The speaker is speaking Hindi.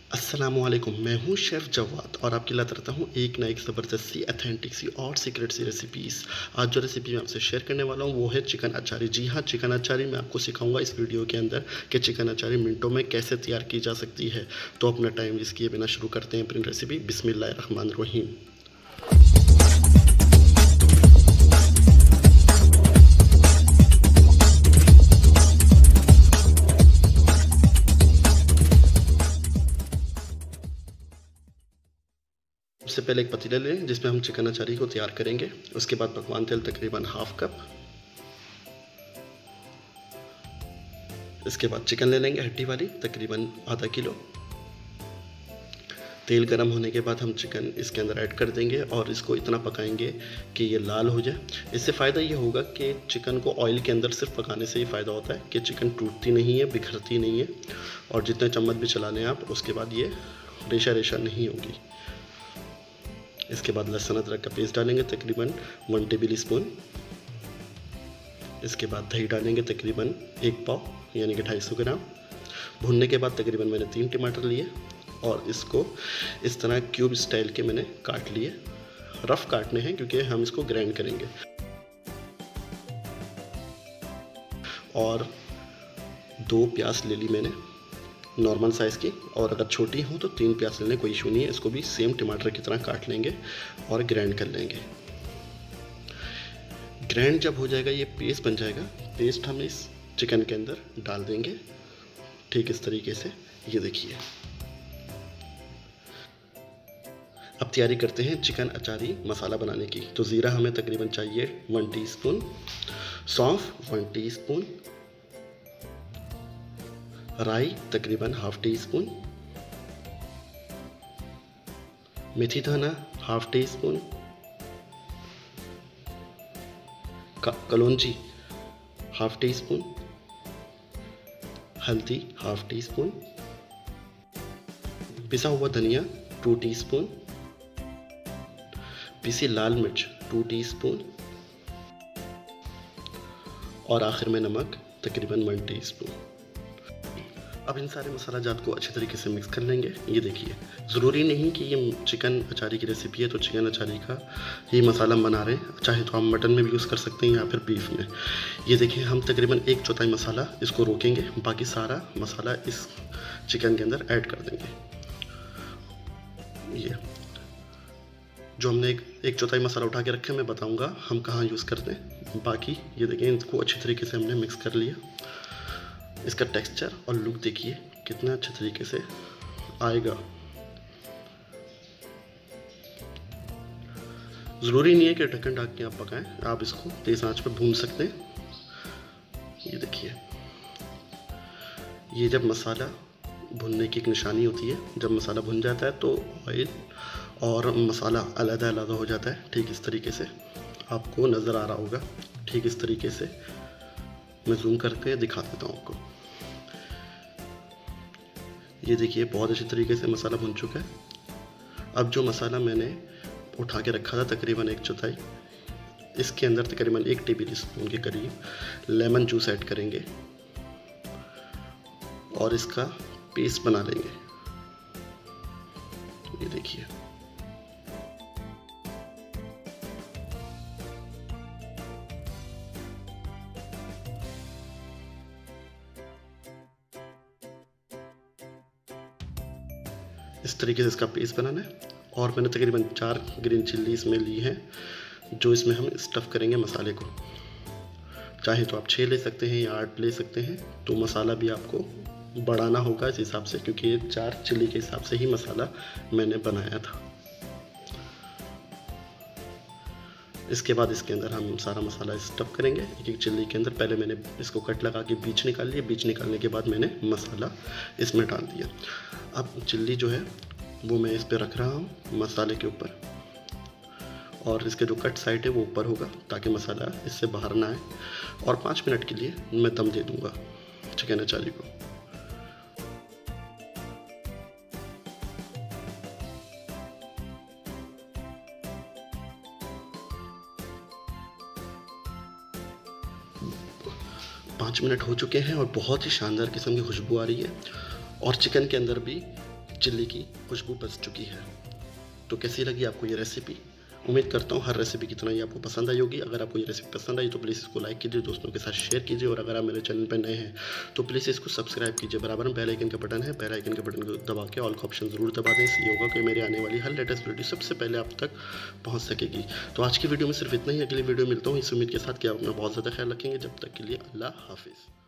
अस्सलामुअलैकुम, मैं हूँ शेफ़ जवाद और आपके लिए लाता रहता हूँ एक ना एक ज़बरदस्त सी ऑथेंटिक सी और सीक्रेट सी रेसिपीज़। आज जो रेसिपी मैं आपसे शेयर करने वाला हूँ वो है चिकन अचारी। जी हाँ, चिकन अचारी मैं आपको सिखाऊंगा इस वीडियो के अंदर कि चिकन अचारी मिनटों में कैसे तैयार की जा सकती है। तो अपना टाइम वेस्ट किए बिना शुरू करते हैं अपनी रेसिपी। बिस्मिल्लाहिर्रहमानिर्रहीम। सबसे पहले एक पतीला लें जिसमें हम चिकन अचारी को तैयार करेंगे। उसके बाद पकवान तेल तकरीबन हाफ कप। इसके बाद चिकन ले लेंगे हड्डी वाली तकरीबन आधा किलो। तेल गर्म होने के बाद हम चिकन इसके अंदर ऐड कर देंगे और इसको इतना पकाएंगे कि ये लाल हो जाए। इससे फ़ायदा ये होगा कि चिकन को ऑयल के अंदर सिर्फ पकाने से ही फ़ायदा होता है कि चिकन टूटती नहीं है, बिखरती नहीं है और जितने चम्मच भी चला लें आप उसके बाद ये रेशा रेशा नहीं होगी। इसके बाद लहसुन अदरक का पेस्ट डालेंगे तकरीबन 1 टेबल स्पून। इसके बाद दही डालेंगे तकरीबन 1 पाव यानी कि 250 ग्राम। भुनने के बाद तकरीबन मैंने 3 टमाटर लिए और इसको इस तरह क्यूब स्टाइल के मैंने काट लिए। रफ़ काटने हैं क्योंकि हम इसको ग्राइंड करेंगे। और 2 प्याज ले ली मैंने नॉर्मल साइज़ की, और अगर छोटी हो तो 3 प्याज लेने, कोई इशू नहीं है। इसको भी सेम टमाटर की तरह काट लेंगे और ग्राइंड कर लेंगे। ग्राइंड जब हो जाएगा, ये पेस्ट बन जाएगा, पेस्ट हम इस चिकन के अंदर डाल देंगे ठीक इस तरीके से। ये देखिए, अब तैयारी करते हैं चिकन अचारी मसाला बनाने की। तो ज़ीरा हमें तकरीबन चाहिए 1 टीस्पून, सौंफ 1 टीस्पून, राई तकरीबन हाफ टी स्पून, मेथी दाना हाफ टी स्पून, कलौंजी हाफ टी स्पून, हल्दी हाफ टी स्पून, पिसा हुआ धनिया 2 टीस्पून, पिसी लाल मिर्च 2 टीस्पून और आखिर में नमक तकरीबन 1 टीस्पून। अब इन सारे मसाला जात को अच्छी तरीके से मिक्स कर लेंगे। ये देखिए, ज़रूरी नहीं कि ये चिकन अचारी की रेसिपी है तो चिकन अचारी का ये मसाला हम बना रहे हैं, चाहे तो आप मटन में भी यूज़ कर सकते हैं या फिर बीफ में। ये देखिए, हम तकरीबन 1/4 मसाला इसको रोकेंगे, बाकी सारा मसाला इस चिकन के अंदर ऐड कर देंगे। ये जो हमने 1/4 मसाला उठा के रखे, मैं बताऊँगा हम कहाँ यूज़ करते हैं। बाकी ये देखिए, इसको अच्छी तरीके से हमने मिक्स कर लिया। इसका टेक्सचर और लुक देखिए कितना अच्छे तरीके से आएगा। ज़रूरी नहीं है कि ढक्कन ढक के आप पकाएं, आप इसको तेज़ आंच पर भून सकते हैं। ये देखिए, ये जब मसाला भुनने की एक निशानी होती है, जब मसाला भुन जाता है तो ऑयल और मसाला अलग-अलग हो जाता है। ठीक इस तरीके से आपको नज़र आ रहा होगा। ठीक इस तरीके से मैं जूम करके दिखा देता हूँ आपको। ये देखिए, बहुत अच्छे तरीके से मसाला भुन चुका है। अब जो मसाला मैंने उठा के रखा था तकरीबन 1/4, इसके अंदर तकरीबन 1 टेबल स्पून के करीब लेमन जूस ऐड करेंगे और इसका पेस्ट बना लेंगे। ये देखिए, इस तरीके से इसका पेस्ट बनाना है। और मैंने तकरीबन 4 ग्रीन चिल्ली इसमें ली हैं, जो इसमें हम स्टफ़ करेंगे मसाले को। चाहे तो आप 6 ले सकते हैं या 8 ले सकते हैं। तो मसाला भी आपको बढ़ाना होगा इस हिसाब से, क्योंकि ये 4 चिल्ली के हिसाब से ही मसाला मैंने बनाया था। इसके बाद इसके अंदर हम सारा मसाला स्टफ़ करेंगे एक चिल्ली के अंदर। पहले मैंने इसको कट लगा के बीच निकाल लिया, बीच निकालने के बाद मैंने मसाला इसमें डाल दिया। अब चिल्ली जो है वो मैं इस पे रख रहा हूँ मसाले के ऊपर, और इसके जो कट साइड है वो ऊपर होगा ताकि मसाला इससे बाहर ना आए। और 5 मिनट के लिए मैं दम दे दूँगा चिकन अचारी को। पाँच मिनट हो चुके हैं और बहुत ही शानदार किस्म की खुशबू आ रही है और चिकन के अंदर भी चिल्ली की खुशबू बस चुकी है। तो कैसी लगी आपको ये रेसिपी? उम्मीद करता हूँ हर रेसिपी की तरह ही आपको पसंद आई होगी। अगर आपको ये रेसिपी पसंद आई तो प्लीज़ इसको लाइक कीजिए, दोस्तों के साथ शेयर कीजिए, और अगर आप मेरे चैनल पर नए हैं तो प्लीज़ इसको सब्सक्राइब कीजिए। बराबर में बेल आइकन का बटन है, बेल आइकन के बटन को दबा के ऑल का ऑप्शन ज़रूर दबा दें। इससे होगा कि मेरी आने वाली हर लेटेस्ट वीडियो सबसे पहले आप तक पहुँच सकेगी। तो आज की वीडियो में सिर्फ इतना ही। अगली वीडियो मिलता हूँ इस उम्मीद के साथ कि आप अपना बहुत ज़्यादा ख्याल रखेंगे। जब तक के लिए अल्लाह हाफिज़।